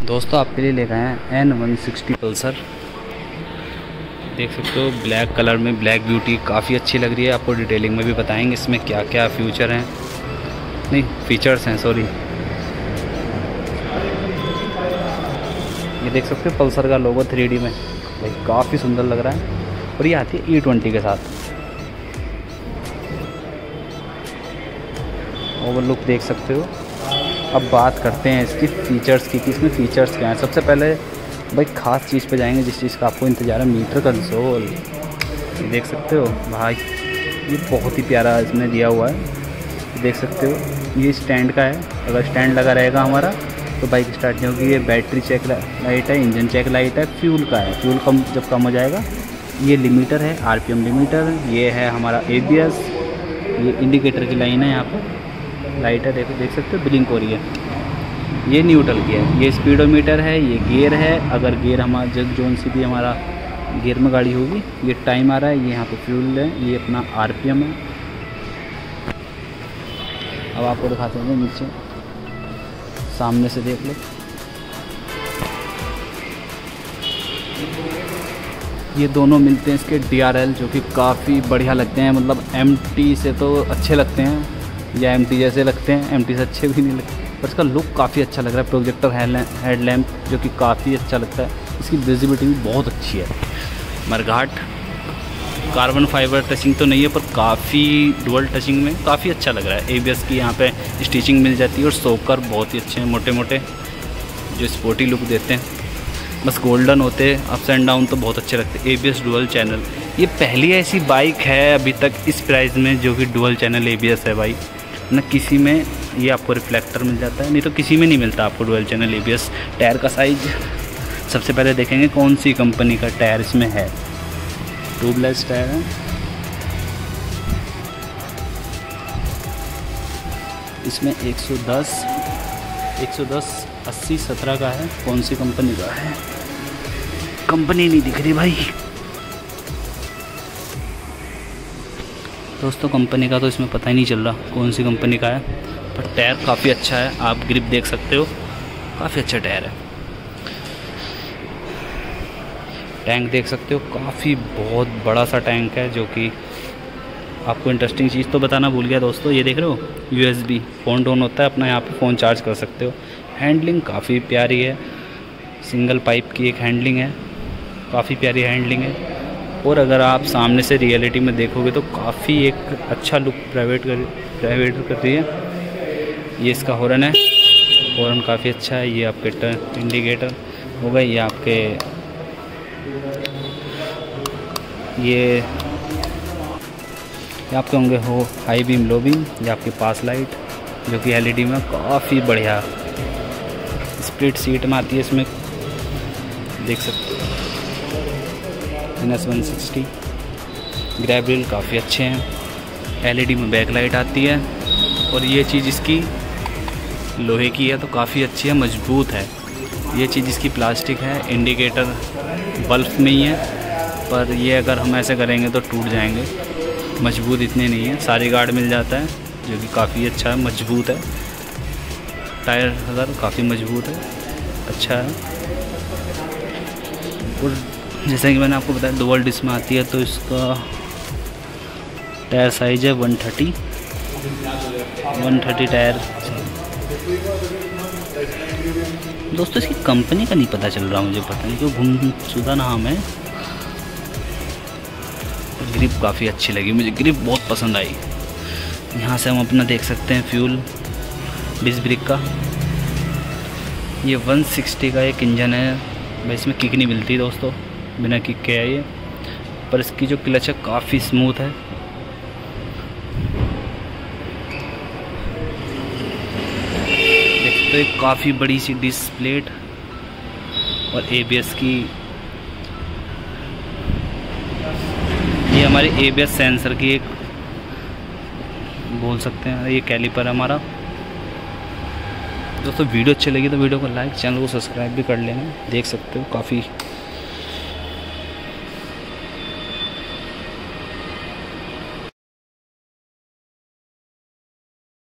दोस्तों आपके लिए लेकर आए हैं N160 पल्सर। देख सकते हो ब्लैक कलर में, ब्लैक ब्यूटी काफ़ी अच्छी लग रही है। आपको डिटेलिंग में भी बताएंगे इसमें क्या क्या फीचर्स हैं सॉरी। ये देख सकते हो पल्सर का लोगो 3D में, भाई काफ़ी सुंदर लग रहा है। और ये आती है E20 के साथ। ओवर लुक देख सकते हो। अब बात करते हैं इसकी फ़ीचर्स की कि इसमें फ़ीचर्स क्या हैं। सबसे पहले भाई ख़ास चीज़ पे जाएंगे जिस चीज़ का आपको इंतज़ार है, मीटर कंसोल। देख सकते हो भाई, ये बहुत ही प्यारा इसमें दिया हुआ है। देख सकते हो ये स्टैंड का है। अगर स्टैंड लगा रहेगा हमारा तो बाइक स्टार्ट नहीं होगी। ये बैटरी चेक लाइट है, इंजन चेक लाइट है, फ्यूल का है। फ्यूल जब कम हो जाएगा। ये लिमीटर है, RPM लिमीटर। ये है हमारा ABS। ये इंडिकेटर की लाइन है, यहाँ पर लाइट है, देखो देख सकते हो ब्लिंक हो रही है। ये न्यूट्रल की है। ये स्पीडोमीटर है। ये गियर है। अगर गियर हमारा जब जोन सी भी हमारा गियर में गाड़ी होगी। ये टाइम आ रहा है। ये यहाँ पे फ्यूल है। ये अपना RPM है। अब आपको दिखाते हैं नीचे, सामने से देख लो। ये दोनों मिलते हैं इसके DRL, जो कि काफ़ी बढ़िया लगते हैं। मतलब MT से तो अच्छे लगते हैं, या MT जैसे लगते हैं। MT से अच्छे भी नहीं लगते, पर इसका लुक काफ़ी अच्छा लग रहा है। प्रोजेक्टर हेडलैम्प जो कि काफ़ी अच्छा लगता है। इसकी विजिबिलिटी भी बहुत अच्छी है। मरघाट कार्बन फाइबर टचिंग तो नहीं है, पर काफ़ी डुअल टचिंग में काफ़ी अच्छा लग रहा है। ABS की यहाँ पे स्टिचिंग मिल जाती है। और सोकर बहुत ही अच्छे हैं, मोटे मोटे, जो स्पोर्टी लुक देते हैं। बस गोल्डन होते हैं, अप्स एंड डाउन तो बहुत अच्छे लगते हैं। ABS डुअल चैनल, ये पहली ऐसी बाइक है अभी तक इस प्राइस में जो कि डुअल चैनल ABS है भाई। न किसी में ये आपको रिफ्लेक्टर मिल जाता है, नहीं तो किसी में नहीं मिलता आपको डुअल चैनल ABS। टायर का साइज सबसे पहले देखेंगे कौन सी कंपनी का टायर इसमें है। ट्यूबलेस टायर है। इसमें 110 80 17 का है। कौन सी कंपनी का है, कंपनी नहीं दिख रही भाई दोस्तों। कंपनी का तो इसमें पता ही नहीं चल रहा कौन सी कंपनी का है, पर टायर काफ़ी अच्छा है। आप ग्रिप देख सकते हो, काफ़ी अच्छा टायर है। टैंक देख सकते हो, काफ़ी बहुत बड़ा सा टैंक है। जो कि आपको इंटरेस्टिंग चीज़ तो बताना भूल गया दोस्तों, ये देख रहे हो USB फ़ोन डाउन होता है अपना, यहाँ पे फ़ोन चार्ज कर सकते हो। हैंडलिंग काफ़ी प्यारी है। सिंगल पाइप की एक हैंडलिंग है, काफ़ी प्यारी हैंडलिंग है। और अगर आप सामने से रियलिटी में देखोगे तो काफ़ी एक अच्छा लुक प्राइवेट कर रही है। ये इसका हॉर्न है, हॉर्न काफ़ी अच्छा है। ये आपके टर्न इंडिकेटर हो गए। ये आपके ये आपके होंगे हो हाई बीम, लो बीम। ये आपकी पास लाइट जो कि LED में काफ़ी बढ़िया स्प्लिट सीट में आती है। इसमें देख सकते हो NS160 ग्रैब रेल काफ़ी अच्छे हैं। LED में बैक लाइट आती है। और ये चीज़ इसकी लोहे की है तो काफ़ी अच्छी है, मजबूत है। ये चीज़ इसकी प्लास्टिक है। इंडिकेटर बल्ब में ही है, पर ये अगर हम ऐसे करेंगे तो टूट जाएंगे। मजबूत इतने नहीं है। सारी गार्ड मिल जाता है जो कि काफ़ी अच्छा है, मजबूत है। टायर अगर काफ़ी मजबूत है, अच्छा है। और जैसा कि मैंने आपको बताया डुअल डिस्क में आती है, तो इसका टायर साइज है 130 टायर। दोस्तों इसकी कंपनी का नहीं पता चल रहा मुझे, पता नहीं क्यों गुमशुदा नाम है। ग्रिप काफ़ी अच्छी लगी मुझे, ग्रिप बहुत पसंद आई। यहाँ से हम अपना देख सकते हैं फ्यूल डिस्क ब्रेक का। ये 160 का एक इंजन है भाई। इसमें किक नहीं मिलती दोस्तों, बिना किक के है ये। पर इसकी जो क्लच है काफ़ी स्मूथ है। देखते हो काफ़ी बड़ी सी डिस्क प्लेट और ABS की, ये हमारे ABS सेंसर की एक बोल सकते हैं। ये कैलिपर है हमारा। दोस्तों वीडियो अच्छी लगी तो वीडियो को लाइक, चैनल को सब्सक्राइब भी कर लेना। देख सकते हो काफ़ी